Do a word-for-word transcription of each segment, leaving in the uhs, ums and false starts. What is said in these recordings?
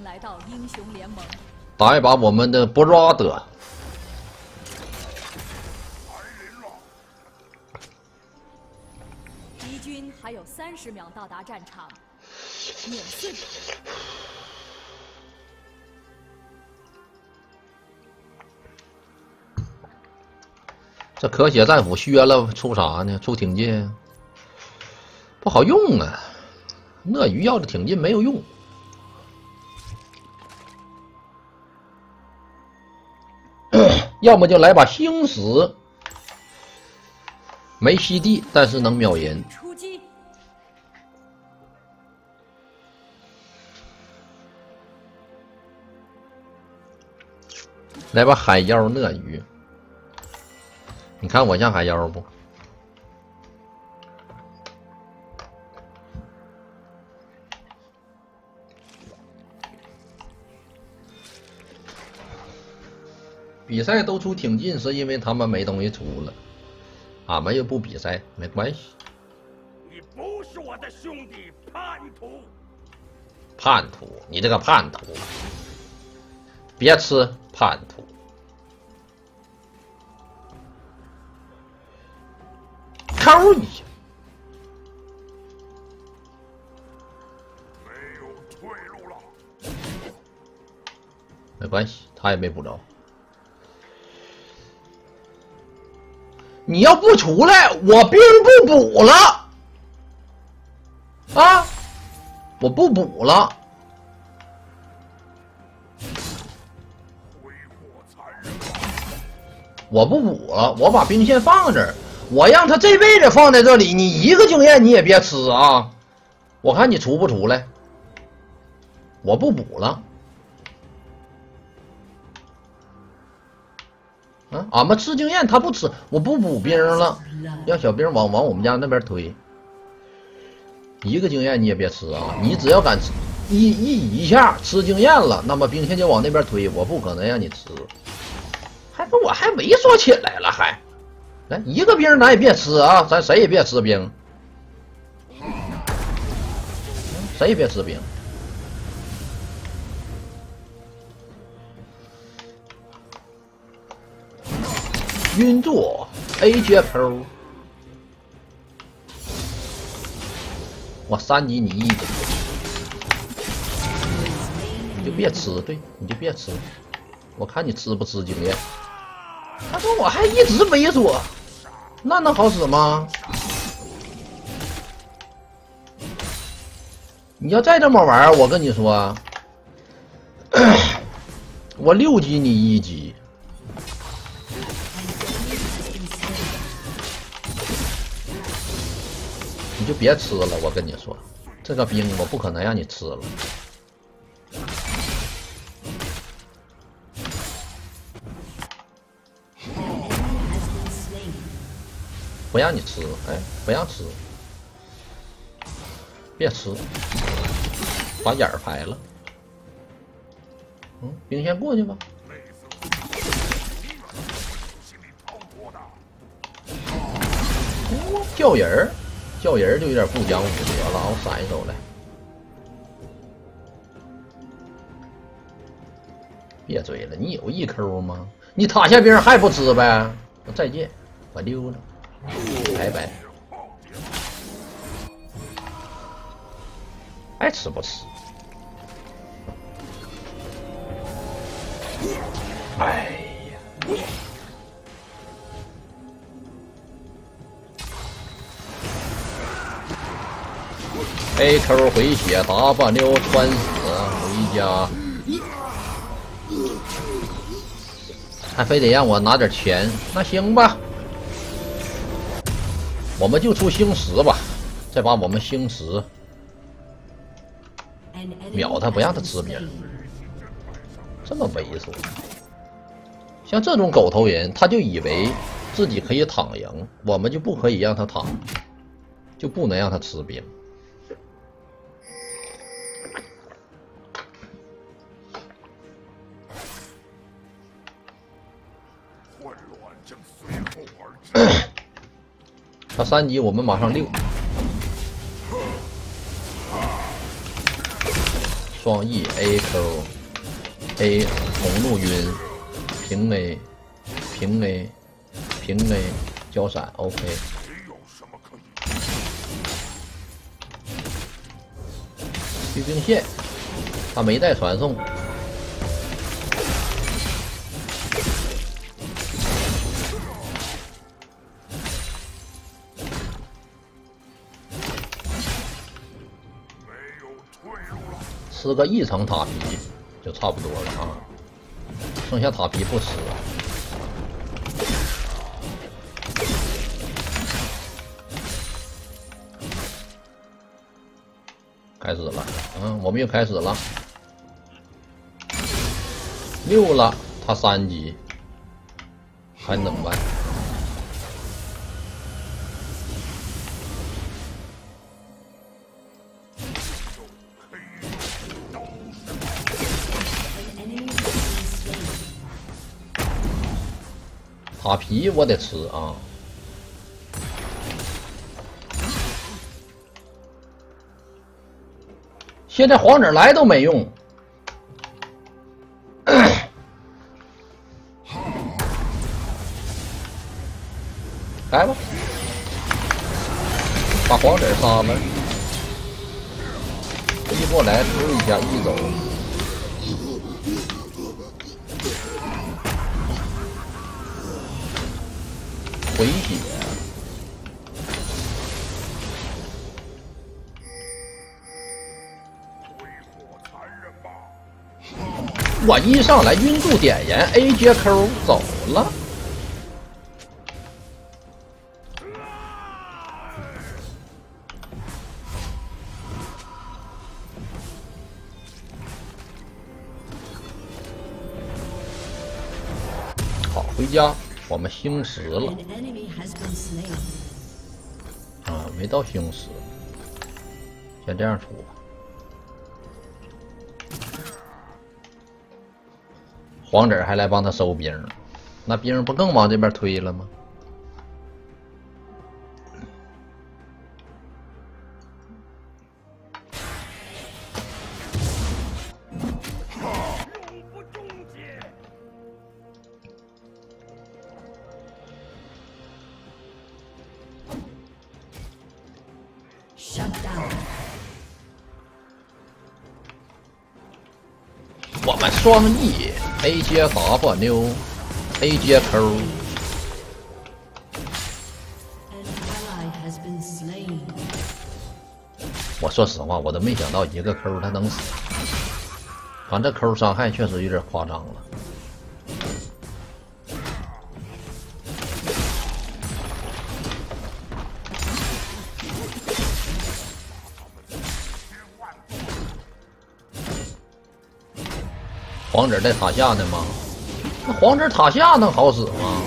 来到英雄联盟。 打一把我们的 brother。 敌军还有三十秒到达战场，碾碎。 这可血战斧削了出啥呢？出挺进，不好用啊！鳄鱼要是挺进没有用。要么就来把星矢，没吸地，但是能秒人。 出击！ 来把海妖鳄鱼，你看我像海妖不？比赛都出挺进，是因为他们没东西出了，俺们又不比赛，没关系。 你不是我的兄弟，叛徒！ 叛徒，你这个叛徒，别吃叛徒！抠一下， 没有退路了。 没关系，他也没补着。你要不出来，我兵不补了啊！我不补了。我不补了，我把兵线放这儿，我让他这位置放在这里，你一个经验你也别吃啊！我看你出不出来。我不补了。啊，俺们吃经验，他不吃，我不补兵了，让小兵往往我们家那边推。一个经验你也别吃啊！你只要敢吃一一一下吃经验了，那么兵线就往那边推，我不可能让你吃。还跟我还猥琐起来了，还来一个兵咱也别吃啊，咱谁也别吃兵，谁也别吃兵。晕坐 A 接 P， 我三级你一级，你就别吃，对，你就别吃，我看你吃不吃经验。他说我还一直猥琐，那能好使吗？你要再这么玩，我跟你说，我六级你一级。你就别吃了，我跟你说，这个兵我不可能让你吃了。不让你吃，哎，不让吃，别吃，把眼儿拍了。嗯，兵线过去吧。哦，叫人儿。叫人就有点不讲武德了，我闪一手来。别追了，你有一抠吗？你塔下兵还不吃呗？我再见，我溜了，拜拜。爱吃不吃？哎呀！A Q 回血 ，W 穿死回家，还非得让我拿点钱，那行吧，我们就出星矢吧，再把我们星矢秒他，不让他吃兵，这么猥琐。像这种狗头人，他就以为自己可以躺赢，我们就不可以让他躺，就不能让他吃兵。他三级，我们马上六。 双 E A Q A 红路晕平 A 平 A 平 A 交闪 OK。去兵线，他没带传送。吃个一层塔皮就差不多了啊，剩下塔皮不吃。开始了，嗯，我们又开始了。六了，他三级，还能怎么办？塔皮我得吃啊！现在黄子来都没用，来吧，把黄子杀了，一过来突一下一走。回血，我一上来晕住点燃 A 接 Q 走了。好，回家。我们星十了，啊，没到星十，先这样出吧。黄子还来帮他收兵，那兵不更往这边推了吗？我们双 E A 接 W A 接 Q， 我说实话，我都没想到一个 Q 他能死，反正这 Q 伤害确实有点夸张了。黄子在塔下呢吗？那黄子塔下能好使吗？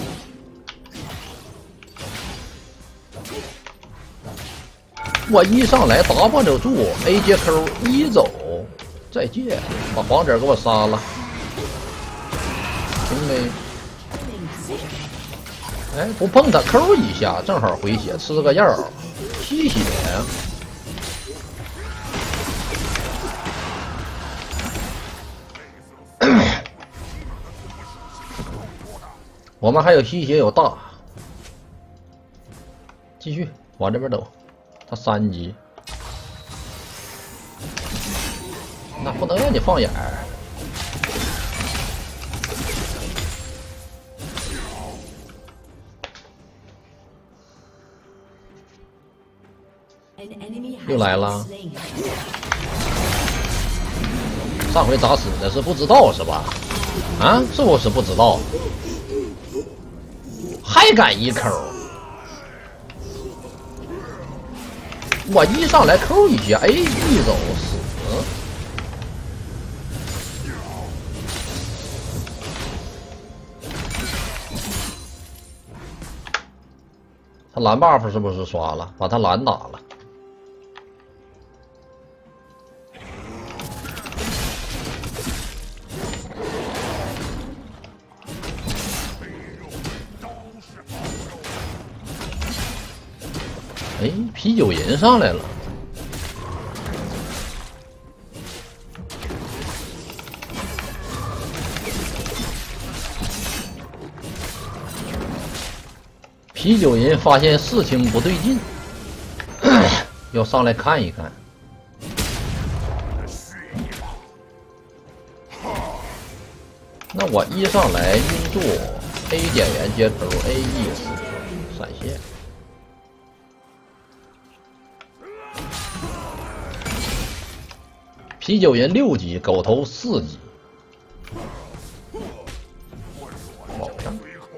我一上来 W 住 A 接 Q 一走，再见，把黄子给我杀了。行呗。哎，不碰他 Q 一下，正好回血，吃个药，吸血。我们还有吸血有大，继续往这边走。他三级，那不能让你放眼儿。又来了，上回咋死的是不知道是吧？啊，是不是不知道？还敢一 Q， 我一上来 Q 一下 ，A 一走死。他蓝 buff 是不是刷了？把他蓝打了。哎，啤酒人上来了， 啤酒人发现事情不对劲，要上来看一看。那我一上来运作 A 点源接口 A E 闪现，啤酒人六级，狗头四级，保上。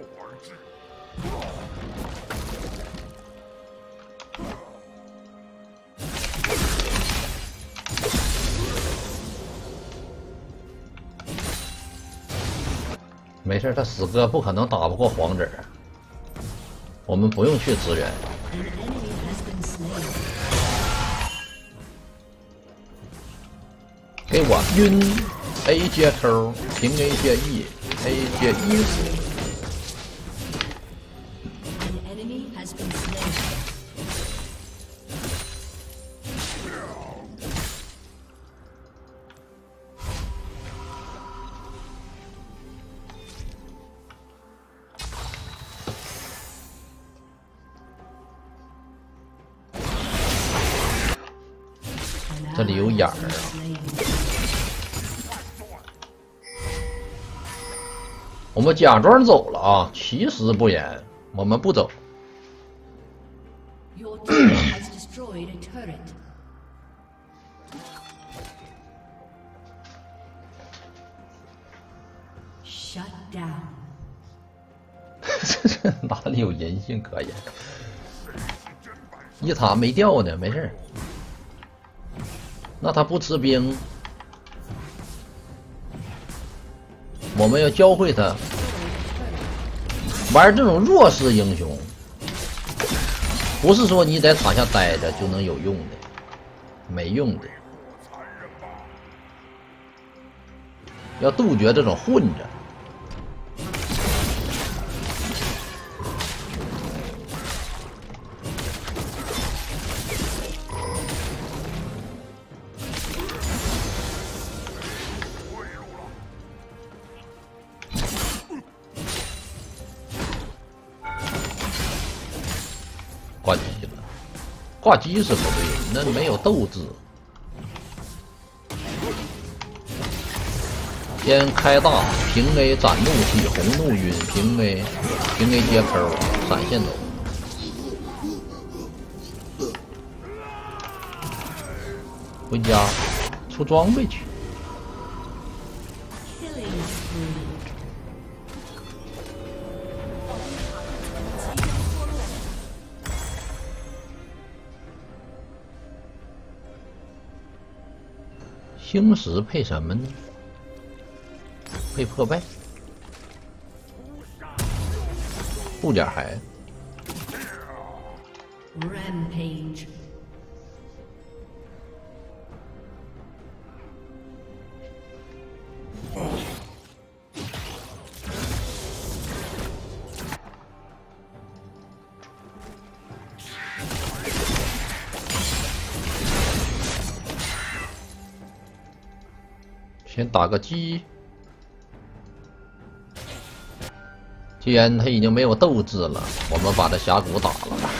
没事，他死哥不可能打不过黄子，我们不用去支援。给我晕 A 接 Q 平 A 接 E A 接 E 死。这里有眼儿啊！我们假装走了啊，其实不然，我们不走。这哪里有人性可言？一塔没掉呢，没事。那他不吃兵，我们要教会他玩这种弱势英雄，不是说你在塔下待着就能有用的，没用的。要杜绝这种混着。挂机了，挂机是不对，那没有斗志。先开大，平 A 斩怒气，红怒晕，平 A 平 A 接 Q 闪现走。回家出装备去。星石配什么呢？配破败，不点还。Rampage。先打个鸡，既然他已经没有斗志了，我们把这峡谷打了吧。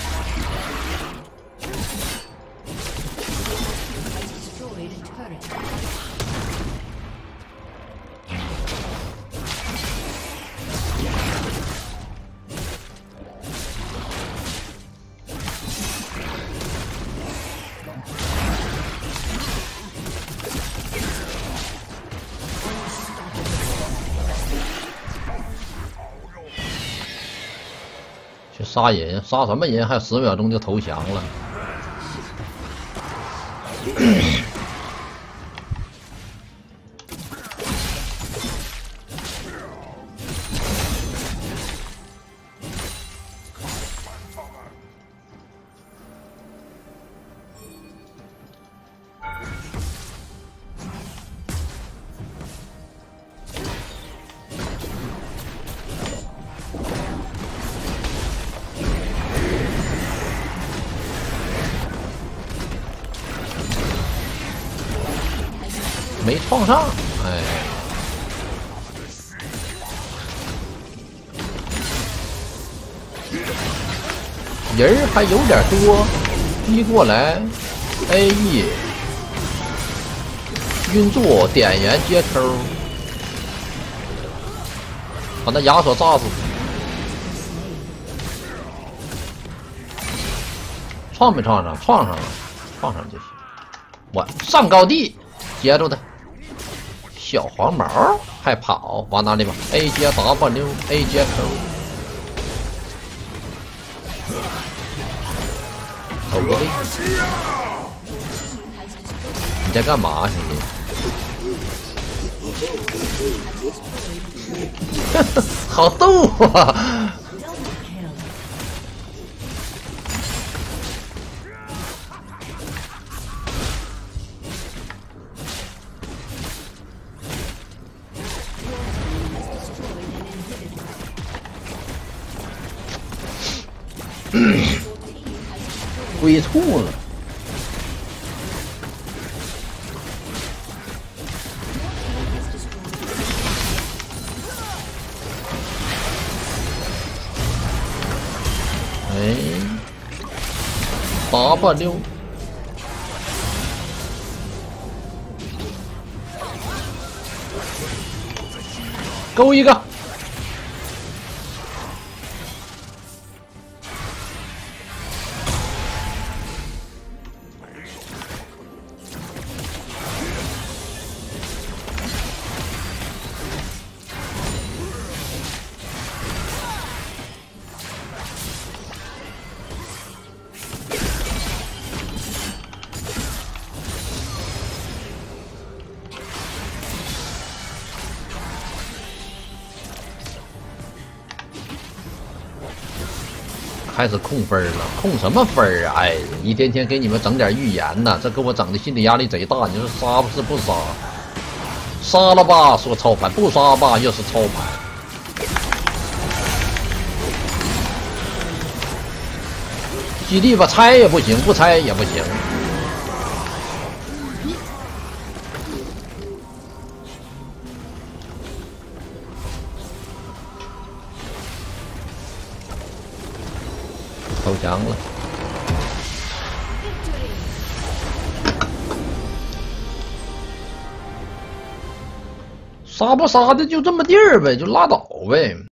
去杀人，杀什么人？还有十秒钟就投降了。没创上，哎， 人儿还有点多，逼过来 ，A E 运作点燃接扣，把那亚索炸死。创没创上？创上了，创上就行。我上高地，接住他。小黄毛还跑，往哪里跑 ？A 接 W，A 接 Q。走个位，你在干嘛，兄弟？好逗啊！龟兔了，哎，八八六，勾一个。开始控分了，控什么分啊？哎，一天天给你们整点预言呐，这给我整的心理压力贼大。你说杀不是不杀，杀了吧说操盘，不杀吧又是操盘。基地吧拆也不行，不拆也不行。投降了，杀不杀的就这么地儿呗，就拉倒呗。